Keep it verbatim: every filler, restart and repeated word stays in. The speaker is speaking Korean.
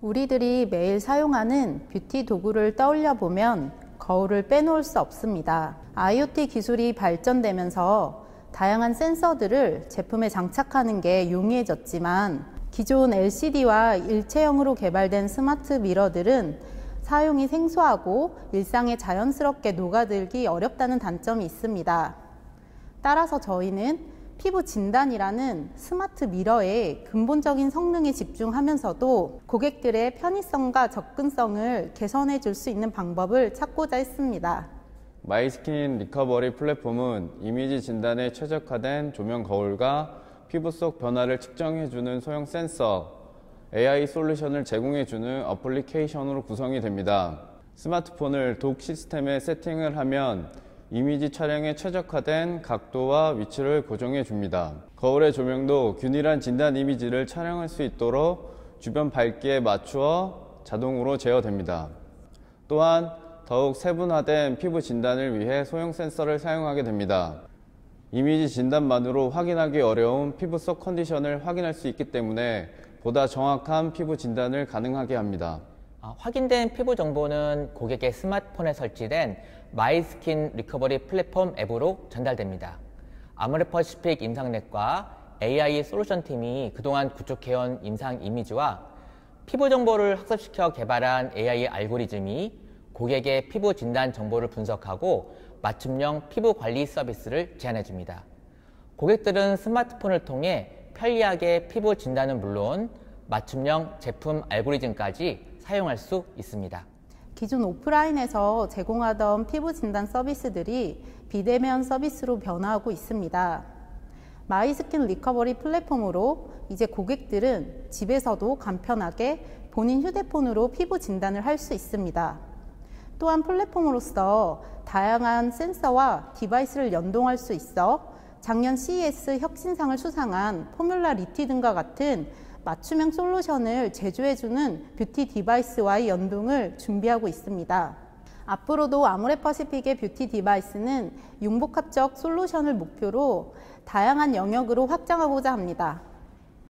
우리들이 매일 사용하는 뷰티 도구를 떠올려 보면 거울을 빼놓을 수 없습니다. 아이오티 기술이 발전되면서 다양한 센서들을 제품에 장착하는 게 용이해졌지만 기존 엘시디와 일체형으로 개발된 스마트 미러들은 사용이 생소하고 일상에 자연스럽게 녹아들기 어렵다는 단점이 있습니다. 따라서 저희는 피부 진단이라는 스마트 미러의 근본적인 성능에 집중하면서도 고객들의 편의성과 접근성을 개선해 줄 수 있는 방법을 찾고자 했습니다. 마이스킨 리커버리 플랫폼은 이미지 진단에 최적화된 조명 거울과 피부 속 변화를 측정해주는 소형 센서, 에이아이 솔루션을 제공해주는 어플리케이션으로 구성이 됩니다. 스마트폰을 독 시스템에 세팅을 하면 이미지 촬영에 최적화된 각도와 위치를 고정해 줍니다. 거울의 조명도 균일한 진단 이미지를 촬영할 수 있도록 주변 밝기에 맞추어 자동으로 제어됩니다. 또한 더욱 세분화된 피부 진단을 위해 소형 센서를 사용하게 됩니다. 이미지 진단만으로 확인하기 어려운 피부 속 컨디션을 확인할 수 있기 때문에 보다 정확한 피부 진단을 가능하게 합니다. 아, 확인된 피부 정보는 고객의 스마트폰에 설치된 마이스킨 리커버리 플랫폼 앱으로 전달됩니다. 아모레퍼시픽 임상넷과 에이아이 솔루션 팀이 그동안 구축해온 임상 이미지와 피부 정보를 학습시켜 개발한 에이아이 알고리즘이 고객의 피부 진단 정보를 분석하고 맞춤형 피부 관리 서비스를 제안해줍니다. 고객들은 스마트폰을 통해 편리하게 피부 진단은 물론 맞춤형 제품 알고리즘까지 사용할 수 있습니다. 기존 오프라인에서 제공하던 피부 진단 서비스들이 비대면 서비스로 변화하고 있습니다. 마이스킨 리커버리 플랫폼으로 이제 고객들은 집에서도 간편하게 본인 휴대폰으로 피부 진단을 할 수 있습니다. 또한 플랫폼으로서 다양한 센서와 디바이스를 연동할 수 있어 작년 씨이에스 혁신상을 수상한 포뮬라 리티 등과 같은 맞춤형 솔루션을 제조해주는 뷰티 디바이스와의 연동을 준비하고 있습니다. 앞으로도 아모레퍼시픽의 뷰티 디바이스는 융복합적 솔루션을 목표로 다양한 영역으로 확장하고자 합니다.